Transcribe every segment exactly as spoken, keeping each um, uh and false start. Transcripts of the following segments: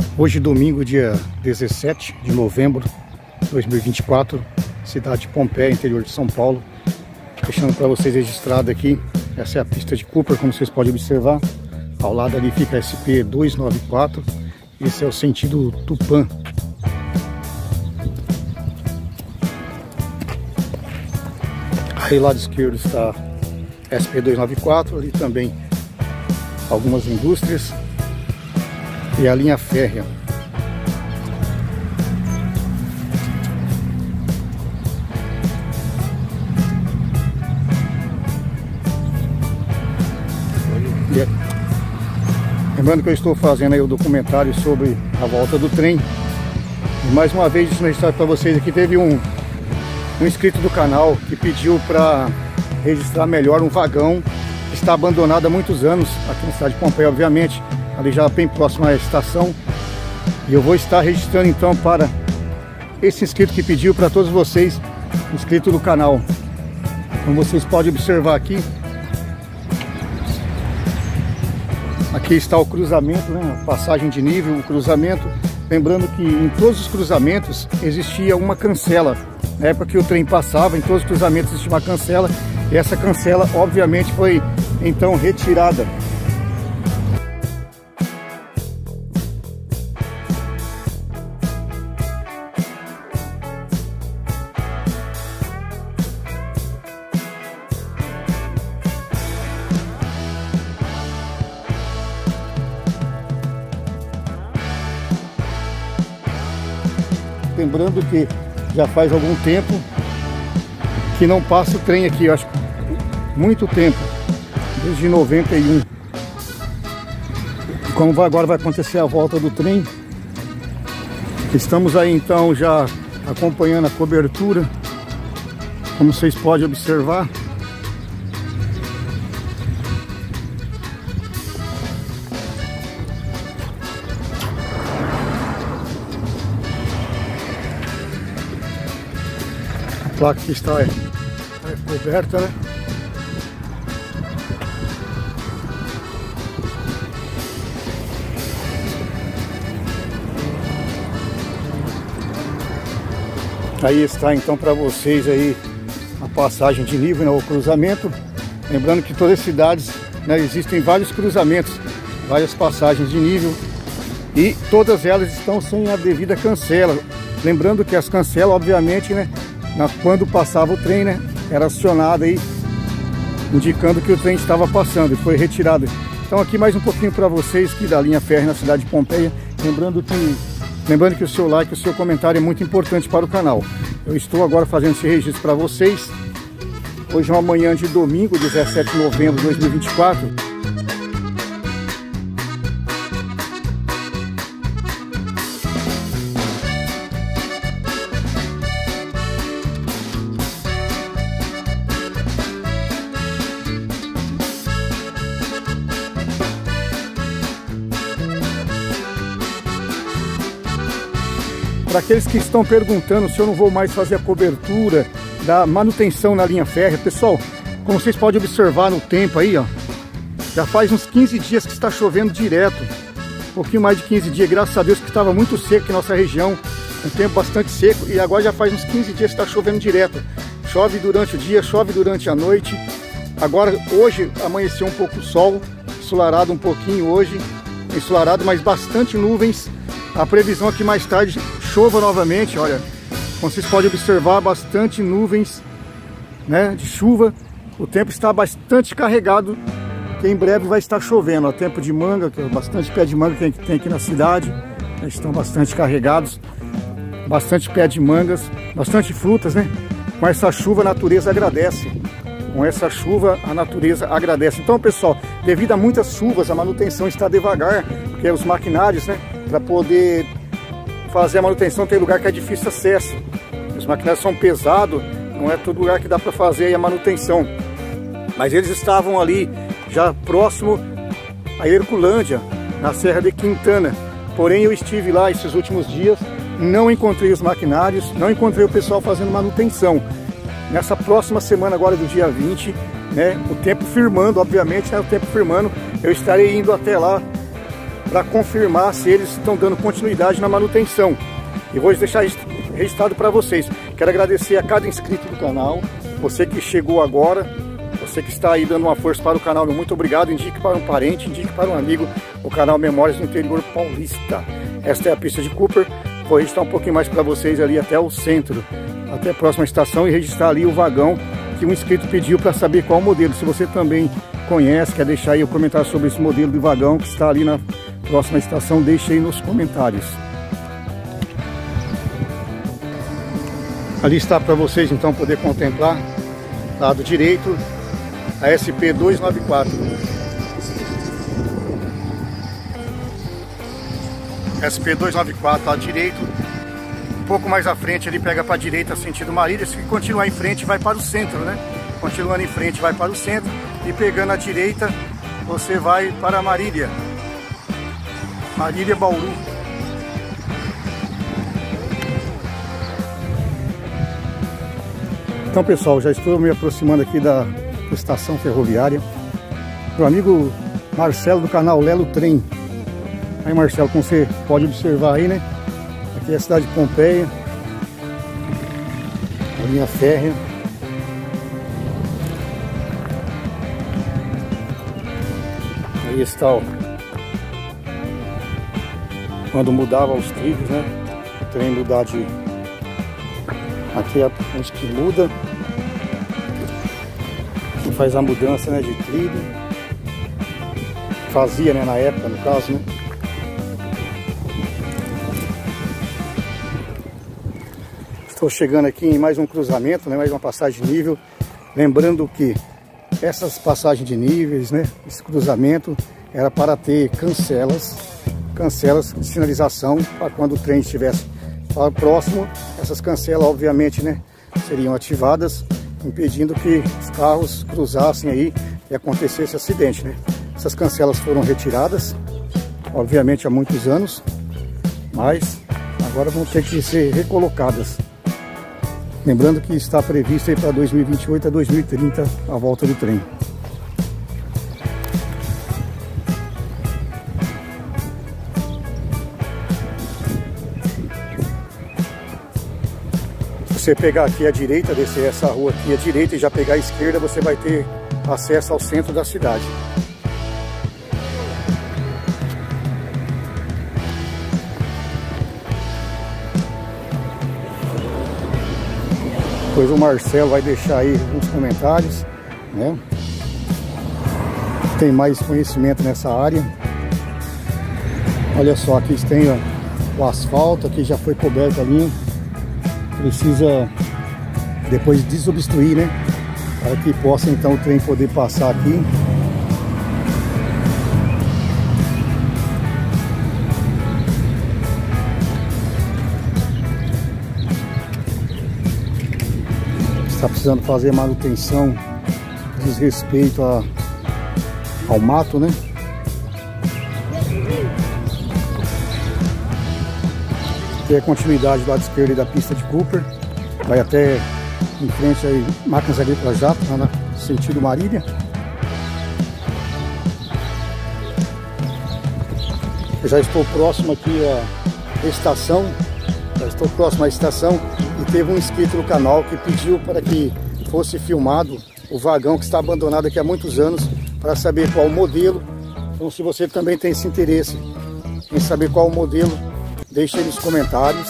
Hoje, domingo, dia dezessete de novembro de dois mil e vinte e quatro, cidade de Pompeia, interior de São Paulo. Deixando para vocês registrado aqui, essa é a pista de Cooper, como vocês podem observar. Ao lado ali fica a S P duzentos e noventa e quatro, esse é o sentido Tupã. Aí, lado esquerdo está S P duzentos e noventa e quatro, ali também algumas indústrias e a linha férrea. Lembrando que eu estou fazendo aí o documentário sobre a volta do trem. E mais uma vez, deixa eu registrar para vocês aqui, teve um, um inscrito do canal que pediu para registrar melhor um vagão que está abandonado há muitos anos aqui na cidade de Pompeia, obviamente, ali já bem próximo à estação. E eu vou estar registrando então para esse inscrito que pediu, para todos vocês inscritos do canal. Como vocês podem observar aqui, aqui está o cruzamento, né? Passagem de nível, o cruzamento. Lembrando que em todos os cruzamentos existia uma cancela. Na época que o trem passava, em todos os cruzamentos existia uma cancela. E essa cancela, obviamente, foi então retirada. Lembrando que já faz algum tempo que não passa o trem aqui, eu acho muito tempo, desde noventa e um. Como vai, agora vai acontecer a volta do trem, estamos aí então já acompanhando a cobertura, como vocês podem observar. A placa que está é, é coberta, né? Aí está então para vocês aí a passagem de nível, né, o cruzamento. Lembrando que todas as cidades, né, existem vários cruzamentos, várias passagens de nível, e todas elas estão sem a devida cancela. Lembrando que as cancelas, obviamente, né, na, quando passava o trem, né, era acionada aí, indicando que o trem estava passando e foi retirado. Então aqui mais um pouquinho para vocês aqui da linha férrea na cidade de Pompeia. Lembrando que Lembrando que o seu like, o seu comentário é muito importante para o canal. Eu estou agora fazendo esse registro para vocês. Hoje é uma manhã de domingo, dezessete de novembro de dois mil e vinte e quatro. Para aqueles que estão perguntando se eu não vou mais fazer a cobertura da manutenção na linha férrea, pessoal, como vocês podem observar no tempo aí, ó, já faz uns quinze dias que está chovendo direto, um pouquinho mais de quinze dias, graças a Deus que estava muito seco aqui na nossa região, um tempo bastante seco, e agora já faz uns quinze dias que está chovendo direto. Chove durante o dia, chove durante a noite. Agora, hoje amanheceu um pouco o sol, ensolarado um pouquinho hoje, ensolarado, mas bastante nuvens. A previsão é que mais tarde chova novamente, olha, como vocês podem observar, bastante nuvens, né, de chuva. O tempo está bastante carregado, que em breve vai estar chovendo. Ó, tempo de manga, que é bastante pé de manga que tem aqui na cidade, estão bastante carregados, bastante pé de mangas, bastante frutas, né? Com essa chuva a natureza agradece. Com essa chuva a natureza agradece. Então, pessoal, devido a muitas chuvas, a manutenção está devagar, porque os maquinários, né, para poder fazer a manutenção tem lugar que é difícil acesso. Os maquinários são pesados, não é todo lugar que dá para fazer a manutenção. Mas eles estavam ali já próximo a Herculândia, na Serra de Quintana. Porém, eu estive lá esses últimos dias, não encontrei os maquinários, não encontrei o pessoal fazendo manutenção. Nessa próxima semana agora do dia vinte, né, o tempo firmando, obviamente, né, o tempo firmando, eu estarei indo até lá para confirmar se eles estão dando continuidade na manutenção. E vou deixar isso registrado para vocês. Quero agradecer a cada inscrito do canal, você que chegou agora, você que está aí dando uma força para o canal, muito obrigado. Indique para um parente, indique para um amigo o canal Memórias do Interior Paulista. Esta é a pista de Cooper. Vou registrar um pouquinho mais para vocês ali até o centro, até a próxima estação, e registrar ali o vagão que um inscrito pediu para saber qual o modelo. Se você também conhece, quer deixar aí o comentário sobre esse modelo de vagão que está ali na próxima estação, deixe aí nos comentários. Ali está para vocês então poder contemplar, lado direito, a S P duzentos e noventa e quatro. S P duzentos e noventa e quatro, lado direito. Um pouco mais à frente ele pega para a direita, sentido Marília. Se continuar em frente vai para o centro, né? Continuando em frente vai para o centro, e pegando à direita você vai para Marília. Marília Bauru. Então, pessoal, já estou me aproximando aqui da estação ferroviária. Meu amigo Marcelo do canal Lelo Trem. Aí, Marcelo, como você pode observar aí, né? Aqui é a cidade de Pompeia, a linha férrea. Aí está, ó, quando mudava os trilhos, né? O trem mudar de... Aqui é onde que muda, que faz a mudança, né, de trilho. Fazia, né, na época, no caso, né? Estou chegando aqui em mais um cruzamento, né, mais uma passagem de nível. Lembrando que essas passagens de níveis, né, esse cruzamento era para ter cancelas, cancelas de sinalização para quando o trem estivesse próximo. Essas cancelas, obviamente, né, seriam ativadas, impedindo que os carros cruzassem aí e acontecesse acidente, né? Essas cancelas foram retiradas, obviamente, há muitos anos, mas agora vão ter que ser recolocadas. Lembrando que está previsto aí para dois mil e vinte e oito a dois mil e trinta a volta do trem. Se você pegar aqui à direita, descer essa rua aqui à direita e já pegar à esquerda, você vai ter acesso ao centro da cidade. Depois o Marcelo vai deixar aí uns comentários, né? Tem mais conhecimento nessa área. Olha só, aqui tem, ó, o asfalto, aqui já foi coberto a linha. Precisa depois desobstruir, né? Para que possa então o trem poder passar aqui. Está precisando fazer manutenção, diz respeito a, ao mato, né? Aqui é a continuidade do lado esquerdo da pista de Cooper. Vai até em frente aí, Máquinas Agrícolas Jato, lá no sentido Marília. Eu já estou próximo aqui à estação. Já estou próximo à estação e teve um inscrito no canal que pediu para que fosse filmado o vagão que está abandonado aqui há muitos anos, para saber qual o modelo. Então, se você também tem esse interesse em saber qual o modelo, deixe aí nos comentários.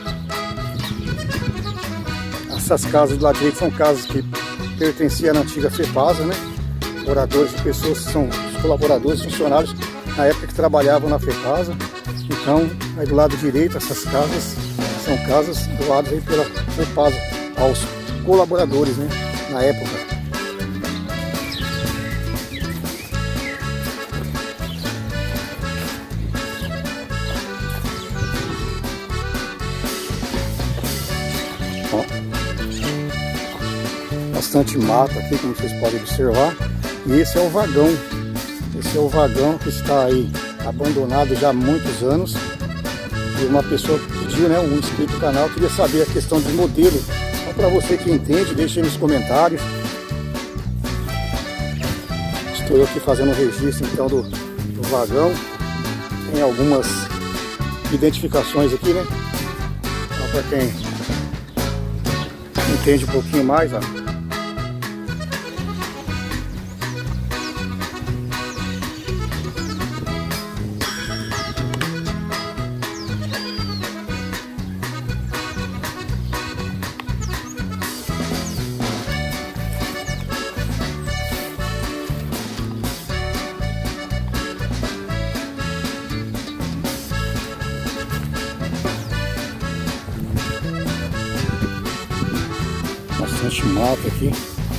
Essas casas do lado direito são casas que pertenciam à antiga FEPASA, né? Moradores e pessoas que são os colaboradores, funcionários na época que trabalhavam na FEPASA. Então, aí do lado direito, essas casas são casas doadas aí pela FEPASA aos colaboradores, né? Na época. Bastante mato aqui, como vocês podem observar. E esse é o vagão. Esse é o vagão que está aí abandonado já há muitos anos. E uma pessoa pediu, né, um inscrito do canal, queria saber a questão de modelo. Então, para você que entende, deixe aí nos comentários. Estou aqui fazendo o registro então do, do vagão. tem algumas identificações aqui, né? Então, para quem entende um pouquinho mais, ó. Bastante mato aqui.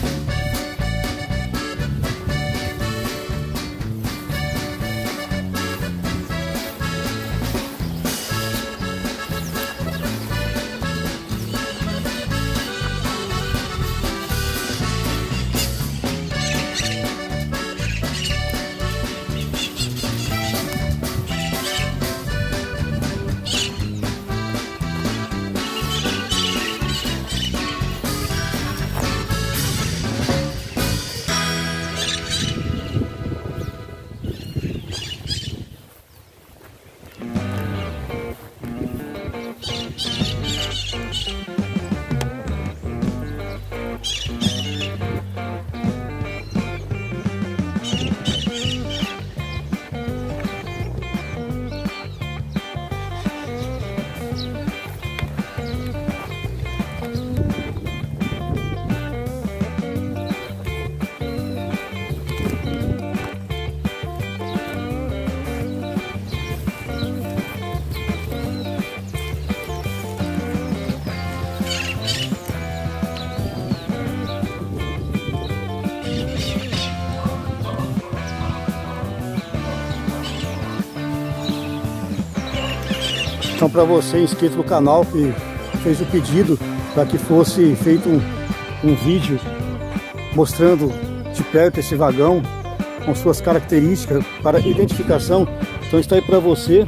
Então, para você inscrito no canal que fez o pedido para que fosse feito um, um vídeo mostrando de perto esse vagão com suas características para identificação, então está aí para você,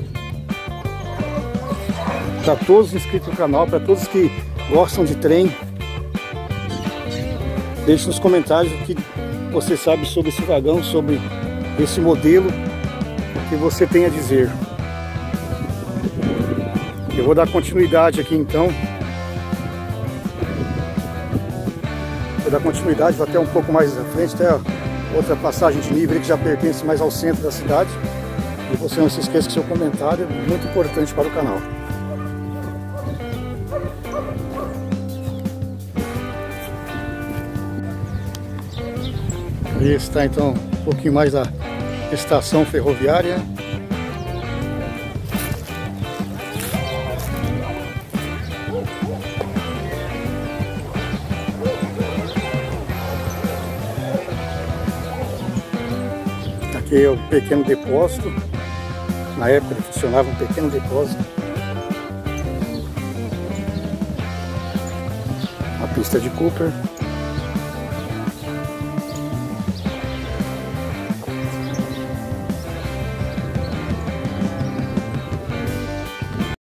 para todos os inscritos no canal, para todos que gostam de trem. Deixe nos comentários o que você sabe sobre esse vagão, sobre esse modelo, o que você tem a dizer. Eu vou dar continuidade aqui então. Vou dar continuidade, vou até um pouco mais à frente, até outra passagem de nível que já pertence mais ao centro da cidade. E você não se esqueça que seu comentário é muito importante para o canal. Aí está então um pouquinho mais da estação ferroviária. Aqui é o pequeno depósito. Na época ele funcionava um pequeno depósito. A pista de Cooper.